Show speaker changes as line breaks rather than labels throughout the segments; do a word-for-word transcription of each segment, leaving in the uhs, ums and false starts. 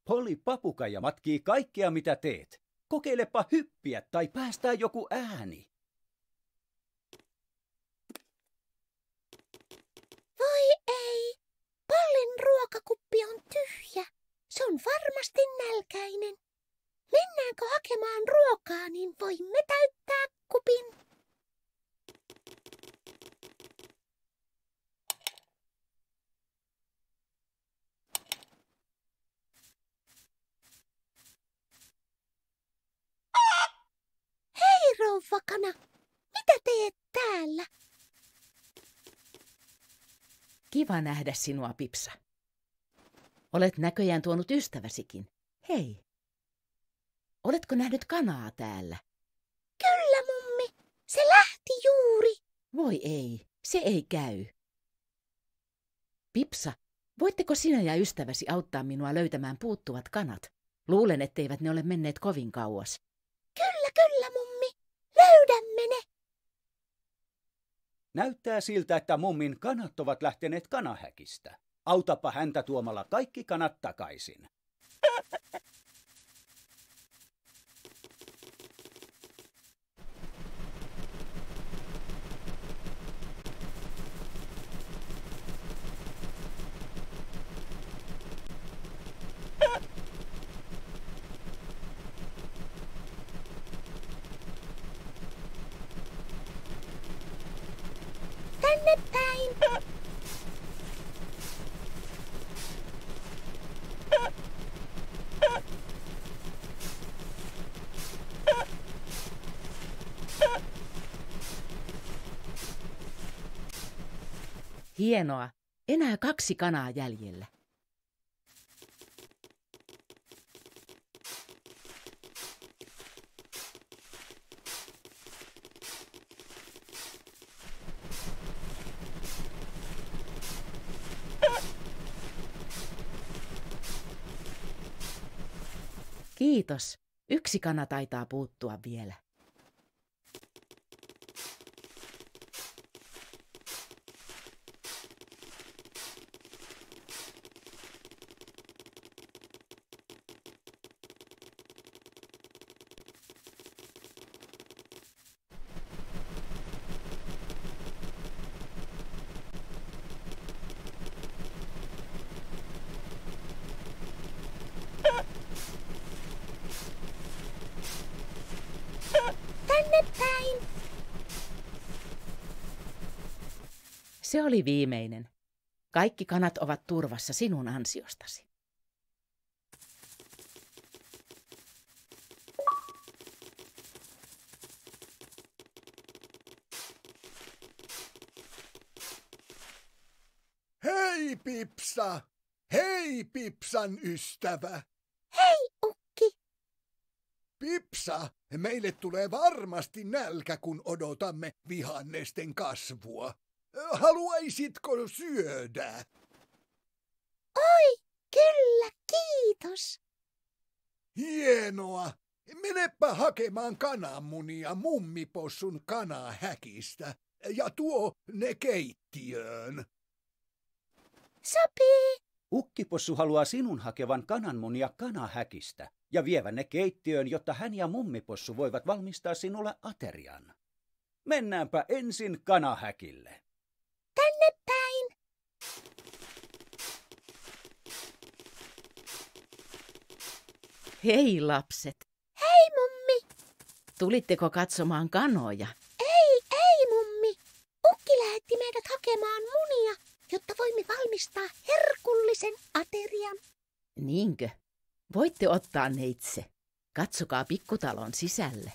Polly papukaija matkii kaikkea mitä teet. Kokeilepa hyppiä tai päästää joku ääni.
Voi ei, Pollin ruokakuppi on tyhjä. Se on varmasti nälkäinen. Mennäänkö hakemaan ruokaa, niin voimme täyttää kupin. Hei rouvakana, mitä teet täällä?
Kiva nähdä sinua, Pipsa. Olet näköjään tuonut ystäväsikin. Hei. Oletko nähnyt kanaa täällä?
Kyllä, mummi. Se lähti juuri.
Voi ei, se ei käy. Pipsa, voitteko sinä ja ystäväsi auttaa minua löytämään puuttuvat kanat? Luulen, etteivät ne ole menneet kovin kauas.
Kyllä, kyllä, mummi. Löydämme ne.
Näyttää siltä, että mummin kanat ovat lähteneet kanahäkistä. Autapa häntä tuomalla kaikki kanat takaisin.
Tänne päin.
Hienoa. Enää kaksi kanaa jäljellä. Kiitos. Yksi kana taitaa puuttua vielä.
Tänne päin.
Se oli viimeinen. Kaikki kanat ovat turvassa sinun ansiostasi.
Hei Pipsa! Hei Pipsan ystävä!
Hei, ukki.
Pipsa, meille tulee varmasti nälkä, kun odotamme vihannesten kasvua. Haluaisitko syödä?
Oi, kyllä, kiitos.
Hienoa! Menepä hakemaan kananmunia mummipossun kanahäkistä ja tuo ne keittiöön.
Sopii.
Ukkipossu haluaa sinun hakevan kananmunia kanahäkistä ja vievän ne keittiöön, jotta hän ja mummipossu voivat valmistaa sinulle aterian. Mennäänpä ensin kanahäkille.
Tänne päin.
Hei lapset,
Hei, mummi.
tulitteko katsomaan kanoja?
Ei, ei, mummi. Ukki lähetti meidät hakemaan munia, jotta voimme valmistaa herkullisen aterian.
Niinkö? Voitte ottaa ne itse. Katsokaa pikkutalon sisälle.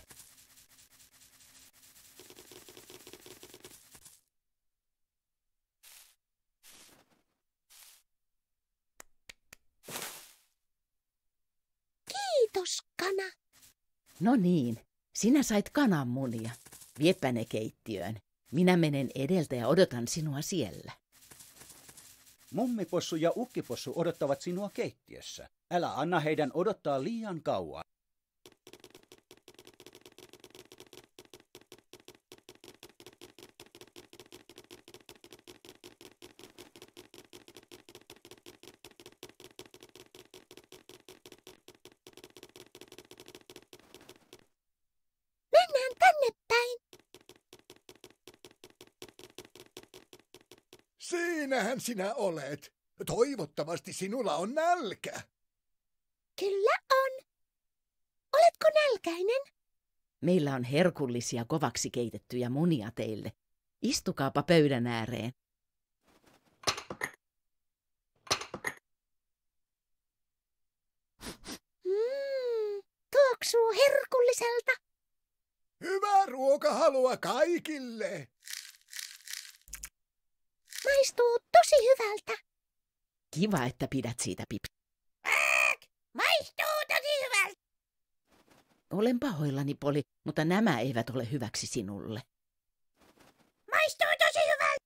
Kiitos, kana.
No niin, sinä sait kananmunia. Viepä ne keittiöön. Minä menen edeltä ja odotan sinua siellä.
Mummipossu ja ukkipossu odottavat sinua keittiössä. Älä anna heidän odottaa liian kauan.
Siinähän sinä olet. Toivottavasti sinulla on nälkä.
Kyllä on. Oletko nälkäinen?
Meillä on herkullisia kovaksi keitettyjä munia teille. Istukaapa pöydän ääreen.
Mmm, tuoksuu herkulliselta.
Hyvää ruokahalua kaikille.
Maistuu tosi hyvältä.
Kiva, että pidät siitä, Pips.
Maistuu tosi hyvältä.
Olen pahoillani, Poli, mutta nämä eivät ole hyväksi sinulle.
Maistuu tosi hyvältä.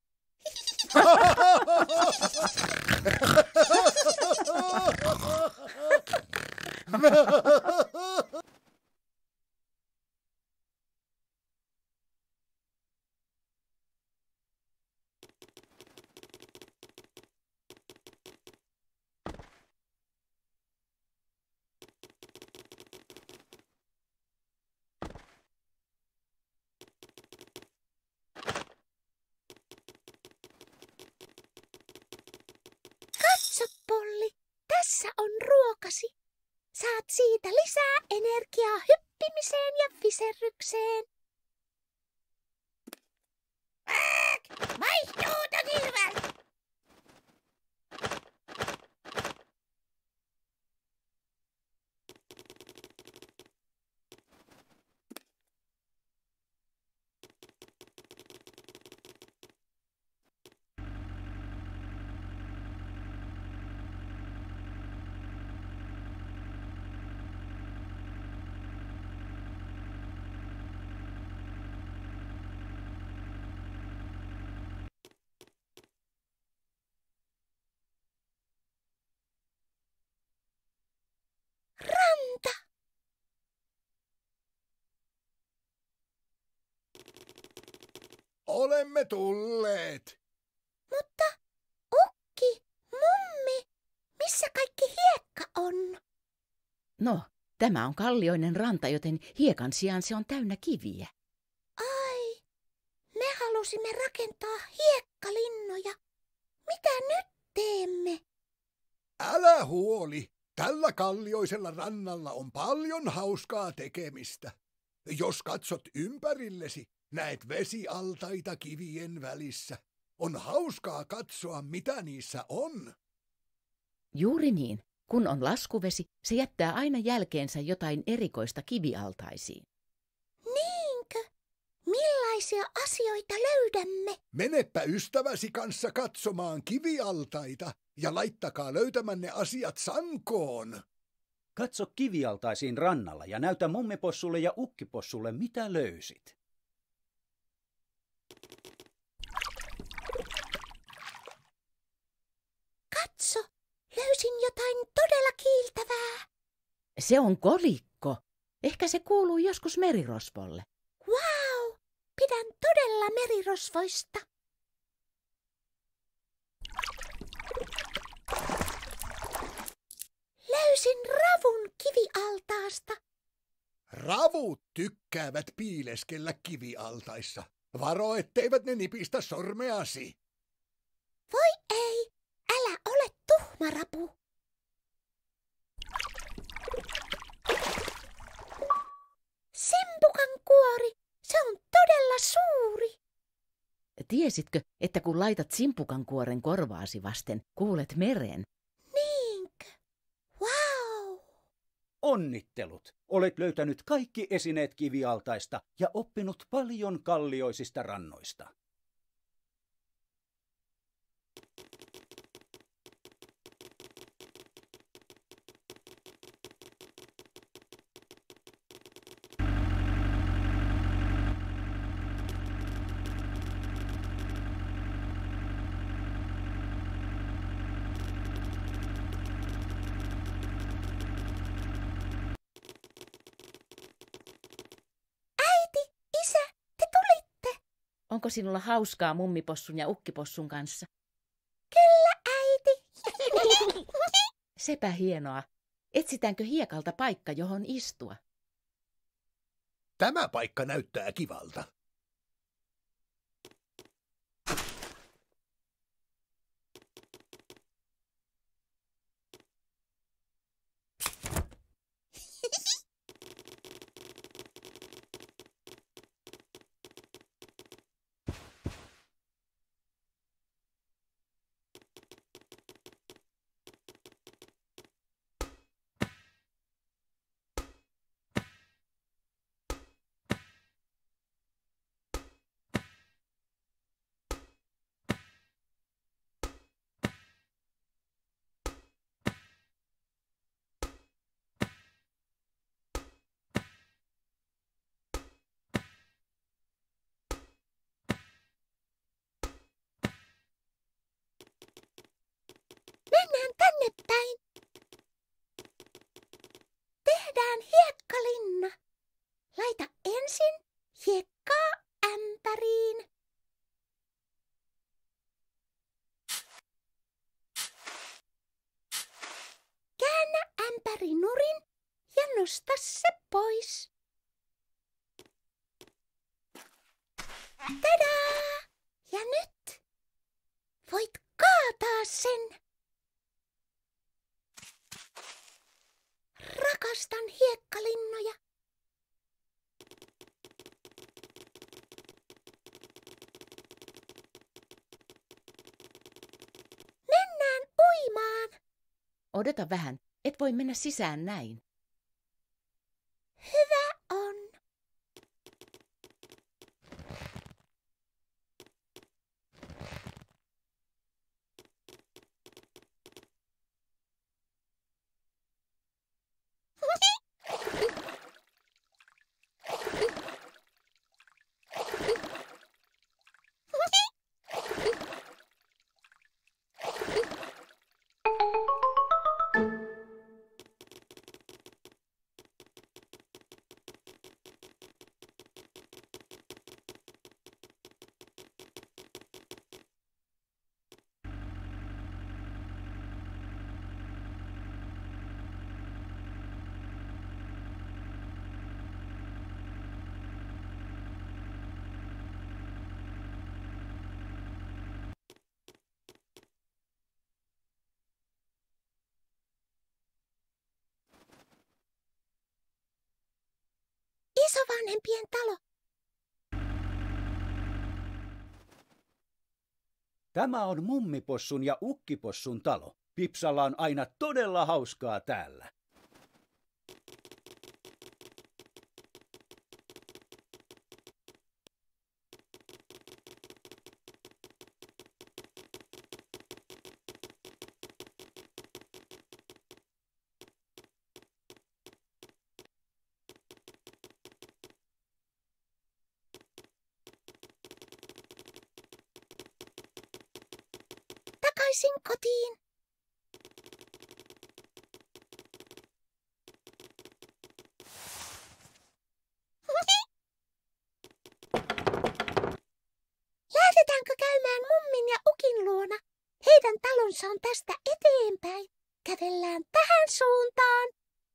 Katso, Polli, tässä on ruokasi. Saat siitä lisää energiaa hyppimiseen ja viserrykseen. Maistuu tosi hyvältä. Ranta.
Olemme tulleet.
Mutta ukki, mummi, missä kaikki hiekka on?
No, tämä on kallioinen ranta, joten hiekan sijaan se on täynnä kiviä.
Ai, me halusimme rakentaa hiekkalinnoja. Mitä nyt teemme?
Älä huoli. Tällä kallioisella rannalla on paljon hauskaa tekemistä. Jos katsot ympärillesi, näet vesialtaita kivien välissä. On hauskaa katsoa, mitä niissä on.
Juuri niin. Kun on laskuvesi, se jättää aina jälkeensä jotain erikoista kivialtaisiin.
Niinkö? Millaisia asioita löydämme?
Menepä ystäväsi kanssa katsomaan kivialtaita ja laittakaa löytämänne asiat sankoon.
Katso kivialtaisiin rannalla ja näytä mummipossulle ja ukkipossulle, mitä löysit.
Katso, löysin jotain todella kiiltävää.
Se on kolikko. Ehkä se kuuluu joskus merirosvolle.
Wow, pidän todella merirosvoista. Löysin ravun kivialtaasta.
Ravut tykkäävät piileskellä kivialtaissa. Varo, etteivät ne nipistä sormeasi.
Voi ei, älä ole tuhma rapu. Simpukan kuori, se on todella suuri.
Tiesitkö, että kun laitat simpukan kuoren korvaasi vasten, kuulet meren?
Niinkö? Wow!
Onnittelut! Olet löytänyt kaikki esineet kivialtaista ja oppinut paljon kallioisista rannoista.
Onko sinulla hauskaa mummipossun ja ukkipossun kanssa?
Kyllä, äiti.
Sepä hienoa. Etsitäänkö hiekalta paikka, johon istua?
Tämä paikka näyttää kivalta.
Hiekkalinna, laita ensin hiekkaa ämpäriin. Käännä ämpäri nurin ja nosta se pois. Tadaa! Ja nyt voit kaataa sen. Rakastan hiekkalinnoja. Mennään uimaan.
Odota vähän, et voi mennä sisään näin.
Hyvä on. Isovanhempien talo.
Tämä on Mummipossun ja Ukkipossun talo. Pipsalla on aina todella hauskaa täällä.
Takaisin kotiin. Lähdetäänkö käymään Mummin ja Ukin luona? Heidän talonsa on tästä eteenpäin. Kävellään tähän suuntaan.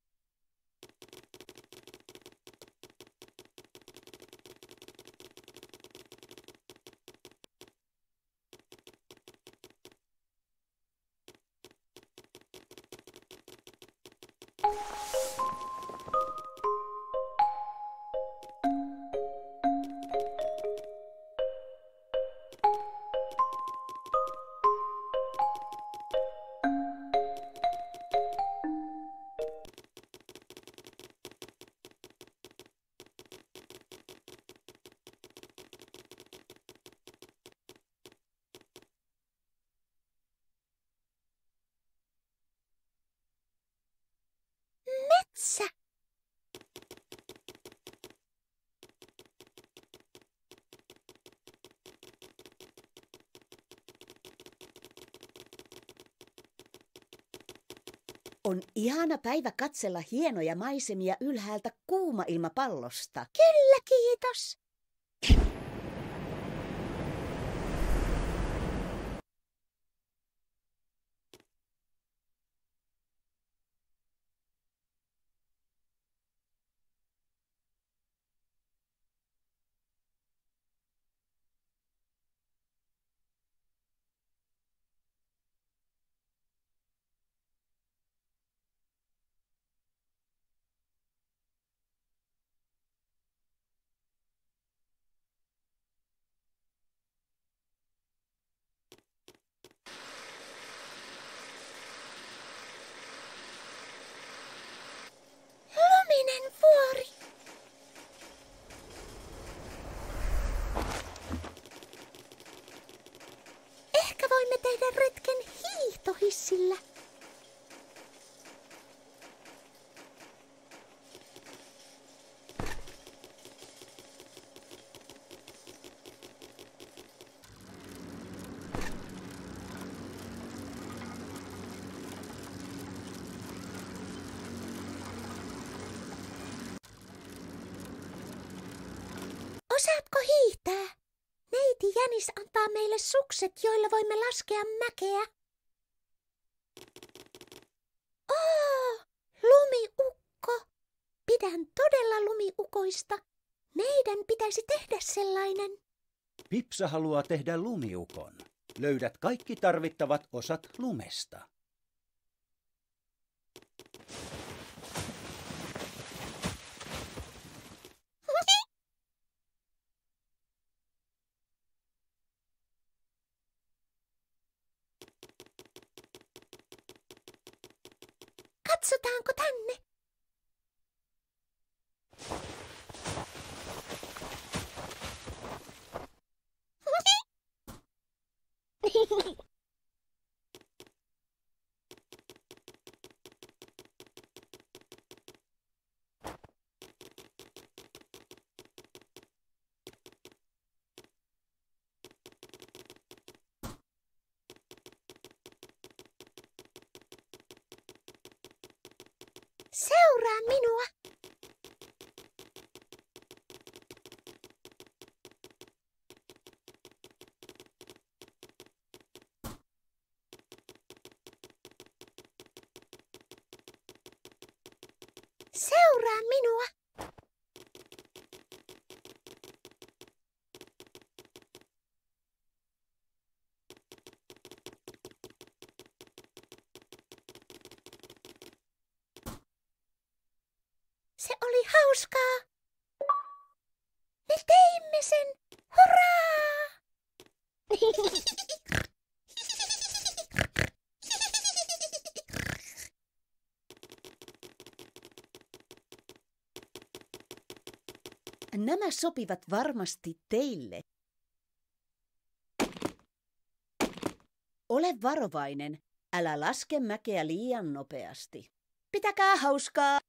Metsä.
On ihana päivä katsella hienoja maisemia ylhäältä kuuma-ilmapallosta.
Kyllä, kiitos. Luminen vuori. Ehkä voimme tehdä retken hiihtohissillä. Jänis antaa meille sukset, joilla voimme laskea mäkeä. Oo, lumiukko. Pidän todella lumiukoista. Meidän pitäisi tehdä sellainen.
Pipsa haluaa tehdä lumiukon. Löydät kaikki tarvittavat osat lumesta.
Katsotaanko tänne? Seuraa minua. Seuraa minua. Se oli hauskaa. Me teimme sen. Hurraa!
Nämä sopivat varmasti teille. Ole varovainen. Älä laske mäkeä liian nopeasti. Pitäkää hauskaa.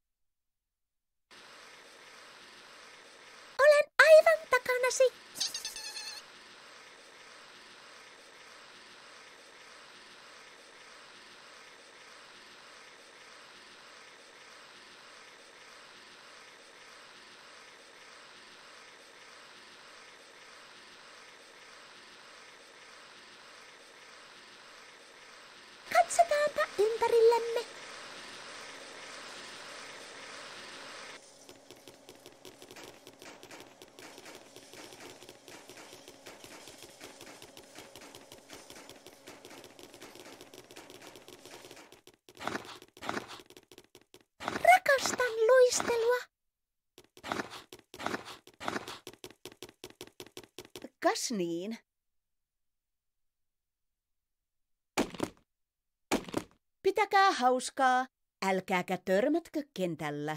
Olen aivan takanasi. Katsotaanpa ympärillemme. Rakastan luistelua.
Kas niin? Pitäkää hauskaa. Älkääkä törmätkö kentällä.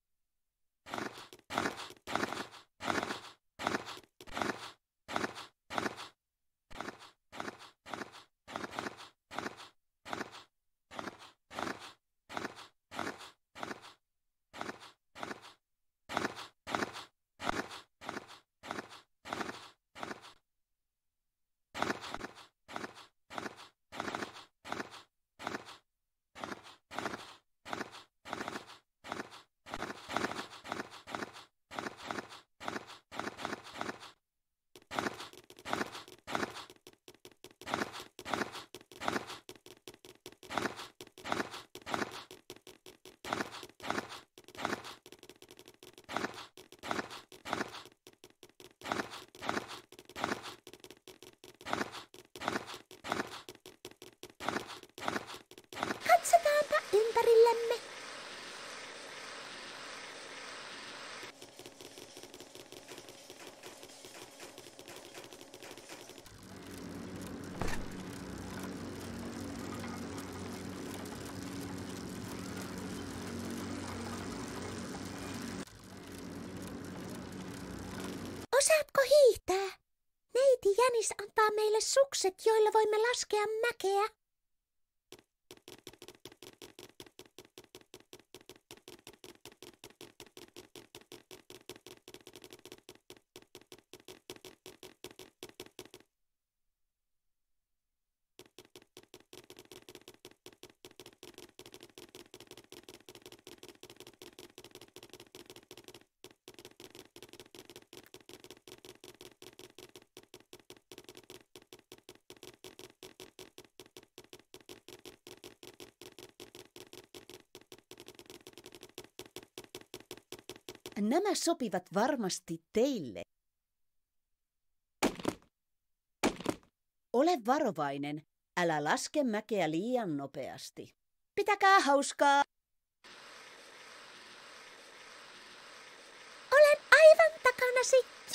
Katsotaanpa ympärillemme. Osaatko hiihtää? Neiti Jänis antaa meille sukset, joilla voimme laskea mäkeä.
Nämä sopivat varmasti teille. Ole varovainen, älä laske mäkeä liian nopeasti. Pitäkää hauskaa!
Olen aivan takanasi.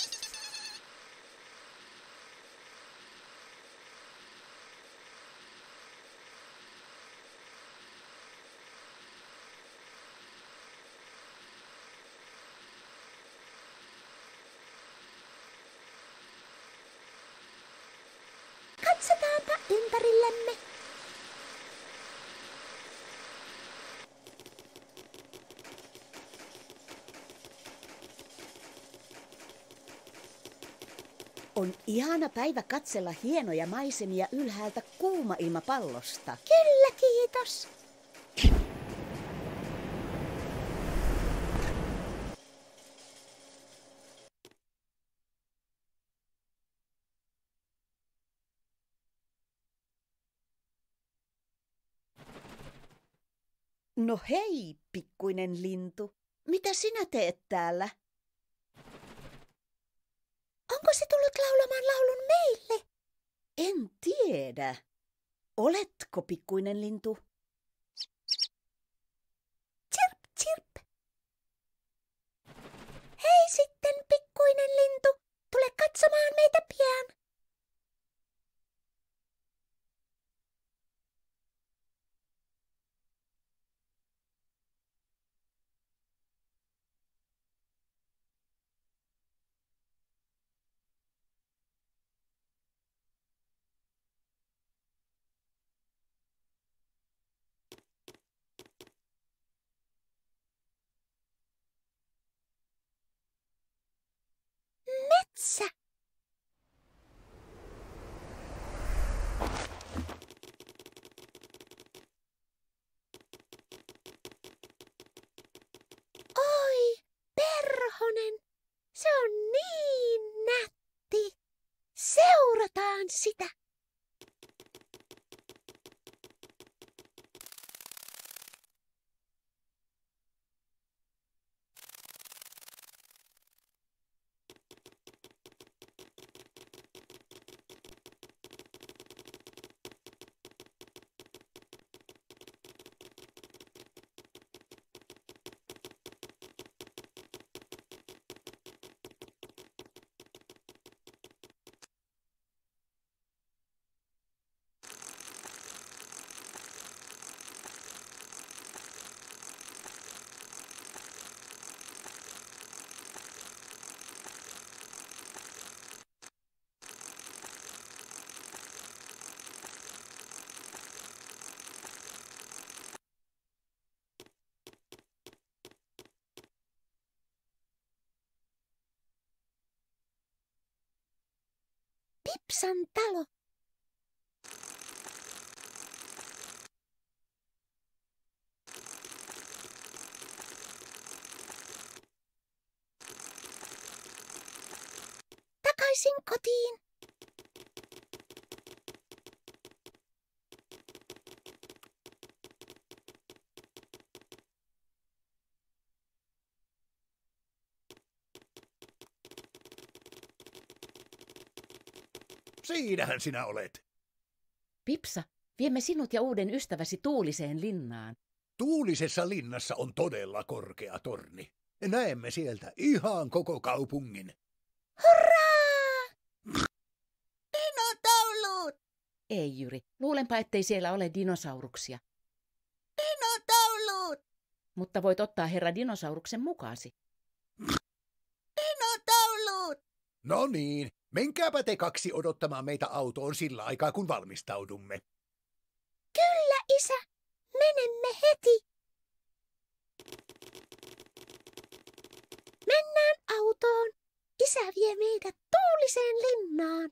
Katsotaanpa ympärillemme.
On ihana päivä katsella hienoja maisemia ylhäältä kuuma-ilmapallosta.
Kyllä, kiitos.
No hei, pikkuinen lintu. Mitä sinä teet täällä?
Onko se tullut laulamaan laulun meille?
En tiedä. Oletko pikkuinen lintu?
Chirp, chirp. Hei sitten, pikkuinen lintu. Tule katsomaan meitä pian. Metsä. Oi, perhonen, se on niin nätti. Seurataan sitä. Pipsan talo. Takaisin kotiin.
Siinähän sinä olet.
Pipsa, viemme sinut ja uuden ystäväsi tuuliseen linnaan.
Tuulisessa linnassa on todella korkea torni. Näemme sieltä ihan koko kaupungin.
Hurraa! Dinotaulut!
Ei, Jyri, luulenpa, ettei siellä ole dinosauruksia.
Dinotaulut!
Mutta voit ottaa herra dinosauruksen mukaasi.
Dinotaulut!
No niin, menkääpä te kaksi odottamaan meitä autoon sillä aikaa, kun valmistaudumme.
Kyllä, isä. Menemme heti. Mennään autoon. Isä vie meidät tuuliseen linnaan.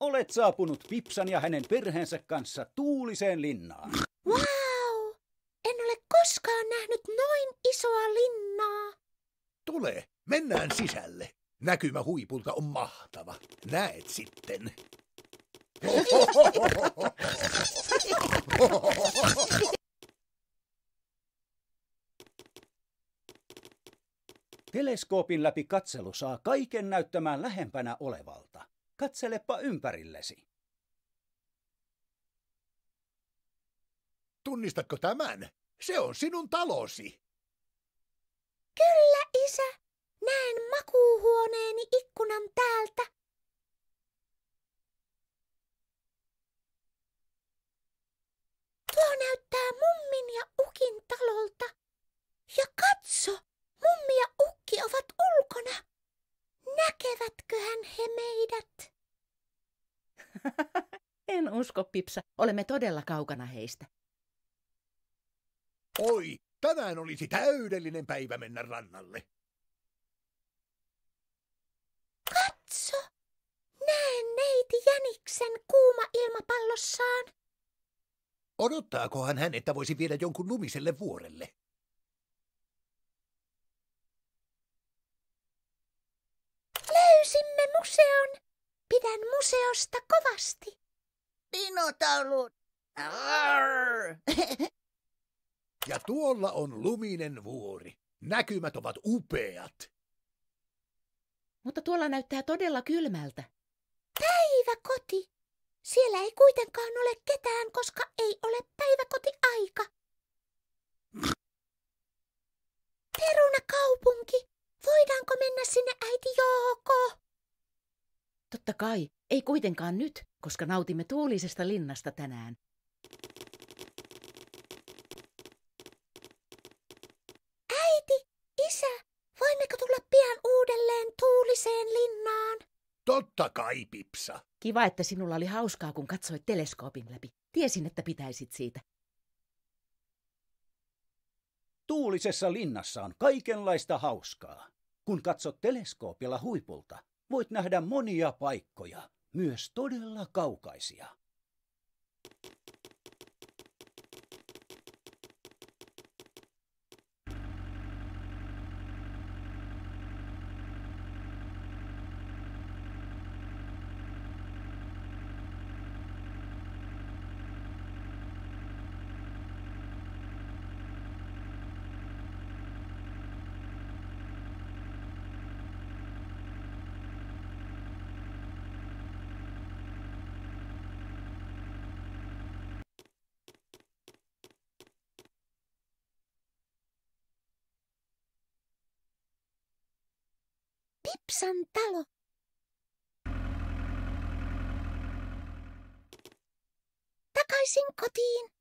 Olet saapunut Pipsan ja hänen perheensä kanssa tuuliseen linnaan.
Wow! En ole koskaan nähnyt noin isoa linnaa.
Tule, mennään sisälle. Näkymä huipulta on mahtava. Näet sitten.
Teleskoopin läpi katselu saa kaiken näyttämään lähempänä olevalta. Katselepa ympärillesi.
Tunnistatko tämän? Se on sinun talosi.
Kyllä, isä. Näen makuuhuoneeni ikkunan täältä. Tuo näyttää mummin ja ukin talolta. Ja katso, mummi ja ukki ovat ulkona. Näkevätköhän he meidät?
En usko, Pipsa. Olemme todella kaukana heistä.
Oi, tänään olisi täydellinen päivä mennä rannalle.
Katso, näen neiti Jäniksen kuuma ilmapallossaan.
Odottaakohan hän, että voisi viedä jonkun lumiselle vuorelle?
Löysimme museon. Pidän museosta kovasti.
Dinotaurut!
Ja tuolla on luminen vuori. Näkymät ovat upeat.
Mutta tuolla näyttää todella kylmältä.
Päiväkoti. Siellä ei kuitenkaan ole ketään, koska ei ole päiväkotiaika. Perunakaupunki. Voidaanko mennä sinne, äiti Jouko?
Totta kai, ei kuitenkaan nyt, koska nautimme tuulisesta linnasta tänään.
Äiti, isä, voimmeko tulla pian uudelleen tuuliseen linnaan?
Totta kai, Pipsa.
Kiva, että sinulla oli hauskaa, kun katsoit teleskoopin läpi. Tiesin, että pitäisit siitä.
Tuulisessa linnassa on kaikenlaista hauskaa. Kun katsot teleskoopilla huipulta, voit nähdä monia paikkoja, myös todella kaukaisia.
Pipsan talo. Takaisin kotiin.